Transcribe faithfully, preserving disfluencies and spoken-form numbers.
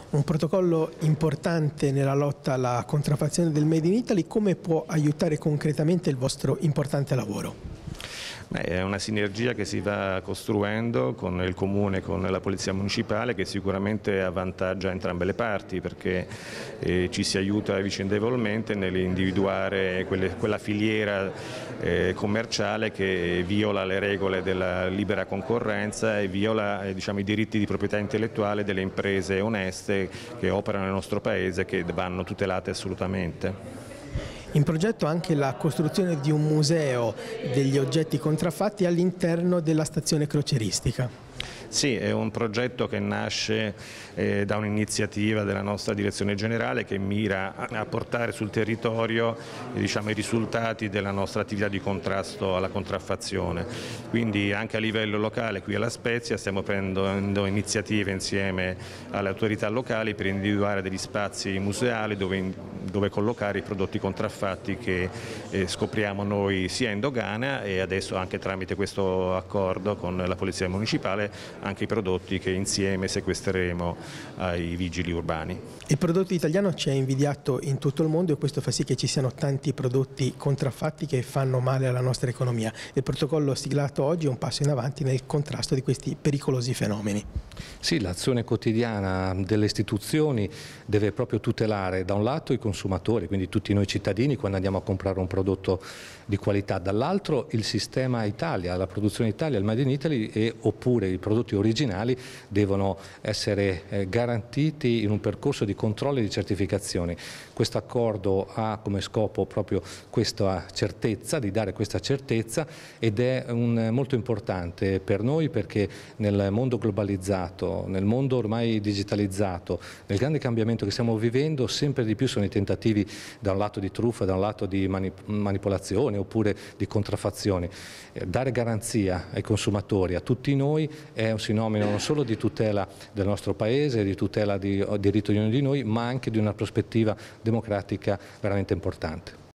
Un protocollo importante nella lotta alla contraffazione del Made in Italy. Come può aiutare concretamente il vostro importante lavoro? Beh, è una sinergia che si va costruendo con il Comune, con la Polizia Municipale, che sicuramente avvantaggia entrambe le parti, perché eh, ci si aiuta vicendevolmente nell'individuare quelle, quella filiera eh, commerciale che viola le regole della libera concorrenza e viola eh, diciamo, i diritti di proprietà intellettuale delle imprese oneste che operano nel nostro Paese, che vanno tutelate assolutamente. In progetto anche la costruzione di un museo degli oggetti contraffatti all'interno della stazione crocieristica. Sì, è un progetto che nasce eh, da un'iniziativa della nostra direzione generale che mira a portare sul territorio eh, diciamo, i risultati della nostra attività di contrasto alla contraffazione. Quindi anche a livello locale qui alla Spezia stiamo prendendo iniziative insieme alle autorità locali per individuare degli spazi museali dove, dove collocare i prodotti contraffatti che eh, scopriamo noi sia in dogana e adesso anche tramite questo accordo con la Polizia Municipale anche i prodotti che insieme sequestreremo ai vigili urbani. Il prodotto italiano ci è invidiato in tutto il mondo e questo fa sì che ci siano tanti prodotti contraffatti che fanno male alla nostra economia. Il protocollo siglato oggi è un passo in avanti nel contrasto di questi pericolosi fenomeni. Sì, l'azione quotidiana delle istituzioni deve proprio tutelare da un lato i consumatori, quindi tutti noi cittadini quando andiamo a comprare un prodotto di qualità, dall'altro il sistema Italia, la produzione Italia, il Made in Italy e, oppure i prodotti originali devono essere eh, garantiti in un percorso di controllo e di certificazione. Questo accordo ha come scopo proprio questa certezza, di dare questa certezza ed è un, molto importante per noi perché nel mondo globalizzato, nel mondo ormai digitalizzato, nel grande cambiamento che stiamo vivendo sempre di più sono i tentativi da un lato di truffa, da un lato di manip manipolazione oppure di contraffazione. Eh, dare garanzia ai consumatori, a tutti noi, è un sinonimo non solo di tutela del nostro Paese, di tutela del diritto di ognuno di noi, ma anche di una prospettiva democratica veramente importante.